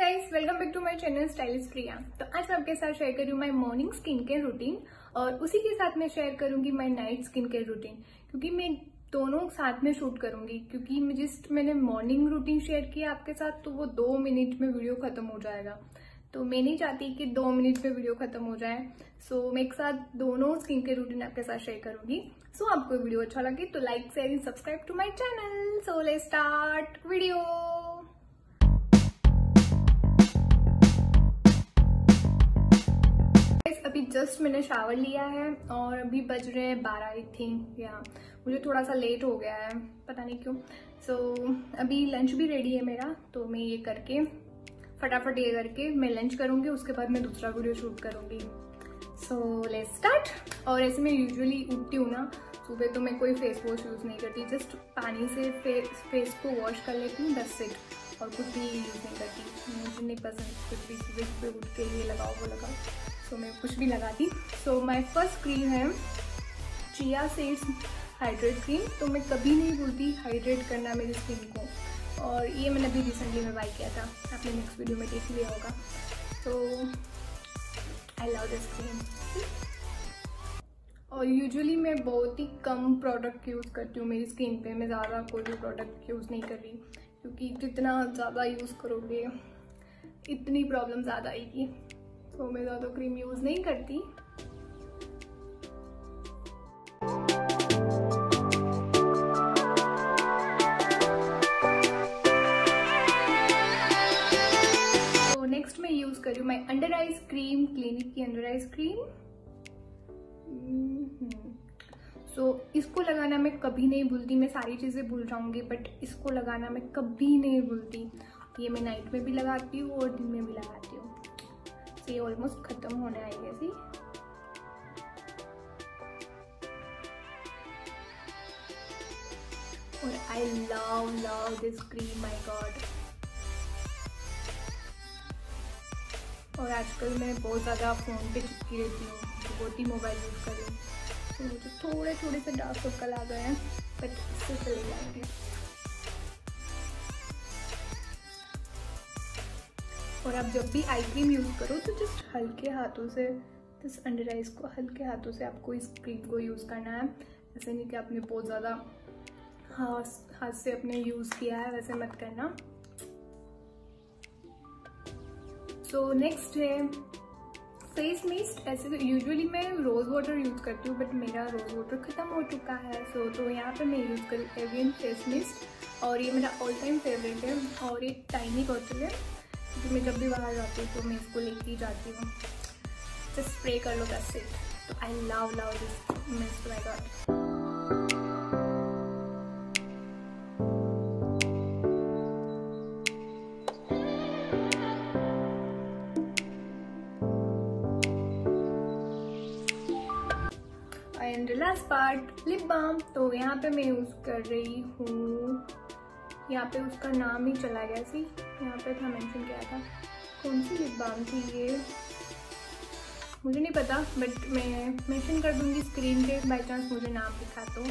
Guys, welcome back to my channel stylish Priya. तो आज मैं आपके साथ शेयर कर रही हूँ my morning skin care routine और उसी के साथ मैं शेयर करूंगी my night skin care routine, क्योंकि मैं दोनों साथ में शूट करूंगी। क्योंकि मैंने मॉर्निंग रूटीन शेयर किया आपके साथ तो वो 2 मिनट में वीडियो खत्म हो जाएगा, तो मैं नहीं चाहती कि 2 मिनट में वीडियो खत्म हो जाए। सो मैं एक साथ दोनों स्किन केयर रूटीन आपके साथ शेयर करूंगी। सो आपको वीडियो अच्छा लगे तो like share and subscribe to my channel. So let's start video. अभी जस्ट मैंने शावर लिया है और अभी बज रहे हैं 12 आई थिंक। या मुझे थोड़ा सा लेट हो गया है, पता नहीं क्यों। सो अभी लंच भी रेडी है मेरा, तो मैं ये करके फटाफट ये करके मैं लंच करूंगी, उसके बाद मैं दूसरा वीडियो शूट करूंगी। So let's start. और ऐसे मैं यूजुअली उठती हूँ ना सुबह, तो मैं कोई फेस वॉश यूज़ नहीं करती, जस्ट पानी से फेस को वॉश कर लेती हूँ, दैट्स इट। और कुछ भी यूज़ नहीं करती, मुझे नहीं पसंद कुछ भी सुबह उठ के ये लगाओ वो लगाओ, तो मैं कुछ भी लगाती। सो माय फर्स्ट क्रीम है चिया सीड्स हाइड्रेट क्रीम। तो मैं कभी नहीं भूलती हाइड्रेट करना मेरी स्किन को, और ये मैंने अभी रिसेंटली में बाय किया था, आपने नेक्स्ट वीडियो में देख लिया होगा। तो आई लव दिस क्रीम। और यूजुअली मैं बहुत ही कम प्रोडक्ट यूज़ करती हूँ मेरी स्किन पे, मैं ज़्यादा कोई भी प्रोडक्ट यूज़ नहीं कर रही, क्योंकि जितना ज़्यादा यूज़ करोगे इतनी प्रॉब्लम ज़्यादा आएगी। तो मैं ज़्यादा क्रीम यूज़ नहीं करती। तो नेक्स्ट मैं यूज़ कर रही हूँ my under eyes cream, Clinique की अंडर आइज क्रीम। सो इसको लगाना मैं कभी नहीं भूलती, मैं सारी चीज़ें भूल जाऊंगी बट इसको लगाना मैं कभी नहीं भूलती। ये मैं नाइट में भी लगाती हूँ और दिन में भी लगाती हूँ। ये ऑलमोस्ट खत्म होने आई है। सी और I love this cream, my God. और आजकल मैं बहुत ज़्यादा फ़ोन पे चिपकी रहती हूँ, बहुत ही मोबाइल यूज़ कर रही हूँ, तो मुझे थोड़े से डार्क सर्कल आ गए हैं, बट इससे चले जाएंगे। और आप जब भी आई क्रीम यूज़ करो तो जस्ट हल्के हाथों से, जस्ट अंडर आइज को हल्के हाथों से आपको इस क्रीम को यूज़ करना है। ऐसे नहीं कि आपने बहुत ज़्यादा हाथ से अपने यूज़ किया है, वैसे मत करना। सो नेक्स्ट है फेस मिस्ट। ऐसे तो यूजुअली मैं रोज़ वाटर यूज़ करती हूँ, बट मेरा रोज़ वाटर ख़त्म हो चुका है। तो यहाँ पे मैं यूज़ करूँ एवियन फेस मिस्ट, और ये मेरा ऑल टाइम फेवरेट है। और एक टाइनी बॉटल है, क्योंकि मैं जब भी बाहर जाती हूँ तो मैं इसको लेके ही जाती हूँ, जस्ट स्प्रे कर लो, दैट्स इट। तो I love this mist, my God. And last part lip balm. तो यहाँ पे मैं यूज़ कर रही हूँ, यहाँ पे उसका नाम ही चला गया, सी यहाँ पे था मेंशन किया था, कौन सी लिप बाम थी ये मुझे नहीं पता, बट मैं मेंशन कर दूंगी स्क्रीन पे, बाय चांस मुझे नाम दिखा तो।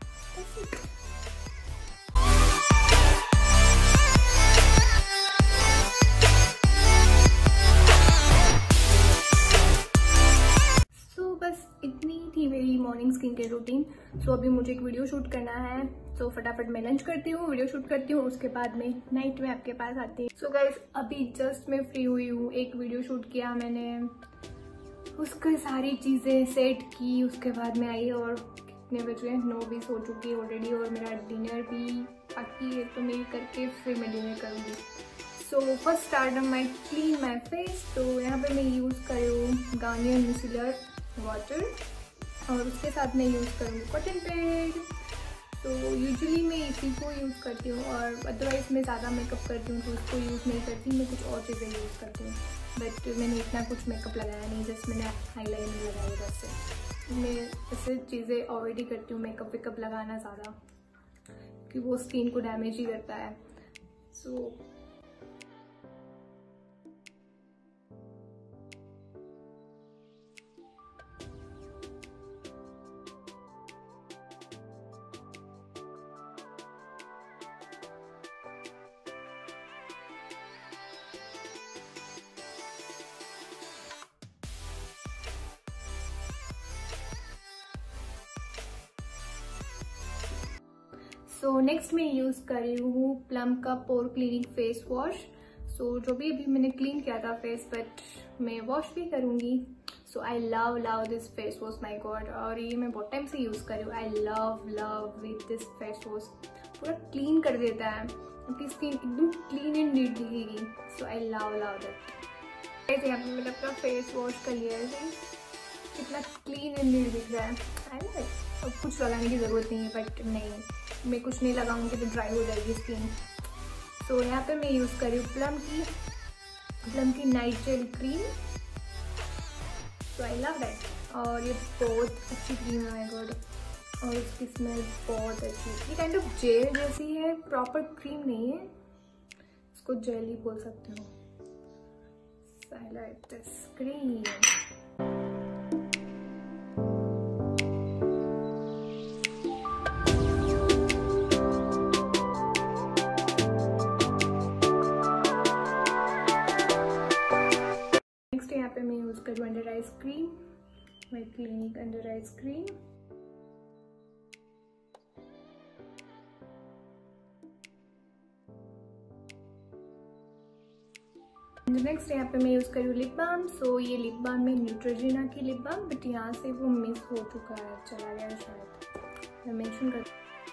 बस इतनी थी मेरी morning skin care routine. So अभी मुझे एक वीडियो शूट करना है, तो फटाफट मैं लंच करती हूँ, वीडियो शूट करती हूँ, उसके बाद मैं नाइट में आपके पास आती हूँ। सो गाइस, अभी जस्ट मैं फ्री हुई हूँ, एक वीडियो शूट किया मैंने, उसकी सारी चीज़ें सेट की, उसके बाद मैं आई और कितने बज गए, 9:20 हो चुकी ऑलरेडी, और मेरा डिनर भी बाकी है, तो मैं ये करके फिर मैं डिनर करूँगी। So first start my clean my face. तो यहाँ पे मैं यूज़ कर रही हूँ गार्नियर मिसिलर वाटर, और उसके साथ मैं यूज़ करूँगी कॉटन पैड। तो यूजुअली मैं इसी को यूज़ करती हूँ, और अदरवाइज़ मैं ज़्यादा मेकअप करती हूँ तो उसको यूज़ नहीं करती, मैं कुछ और चीज़ें यूज़ करती हूँ। बट मैंने इतना कुछ मेकअप लगाया नहीं, जस्ट मैंने हाईलाइनर लगाया, वैसे मैं ऐसे चीज़ें अवॉइड ही करती हूँ मेकअप वेकअप लगाना ज़्यादा, कि वो स्किन को डैमेज ही करता है। सो सो नेक्स्ट मैं यूज कर रही हूँ प्लम का pore cleaning face wash. So जो भी अभी मैंने क्लीन किया था फेस, बट मैं वॉश भी करूंगी। So I love this face wash, my God. और ये मैं बहुत टाइम से यूज कर रही हूँ। I love with this face wash. पूरा क्लीन कर देता है, आपकी स्किन एकदम क्लीन एंड नीट दिखेगी। So I love that. ऐसे यहाँ पे मैंने अपना फेस वॉश कर लिया है, कितना क्लीन एंड नीट दिख रहा है। आई अब कुछ लगाने की जरूरत नहीं है, बट नहीं, मैं कुछ नहीं लगाऊंगी तो ड्राई हो जाएगी स्किन। तो यहाँ पे मैं यूज़ कर रही हूँ प्लम की night gel cream. So I love that. और ये बहुत अच्छी क्रीम है, माय गॉड। और इसकी स्मेल बहुत अच्छी है। ये काइंड ऑफ जेल जैसी है, प्रॉपर क्रीम नहीं है, इसको जेल ही बोल सकते हो। So I like this cream. यहाँ पे मैं यूज करूँ under eyes cream, my Clinique under eyes cream. Next यहाँ पे मैं यूज करूँ लिप बाम। सो ये लिप बाम में न्यूट्रोजेना की लिप बाम, बट यहाँ से वो मिस हो चुका है, चला गया शायद, मैं मेंशन कर।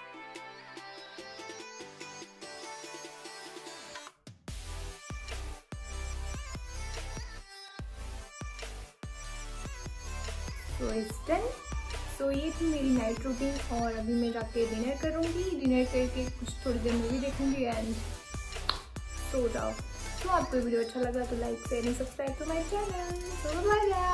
So it's done. सो ये थी मेरी नाइट रूटीन। और अभी मैं जाके डिनर करूँगी, डिनर करके कुछ थोड़ी देर मूवी देखूँगी एंड सो जाओ। तो आपको वीडियो अच्छा लगा तो like share and subscribe to my channel. So bye.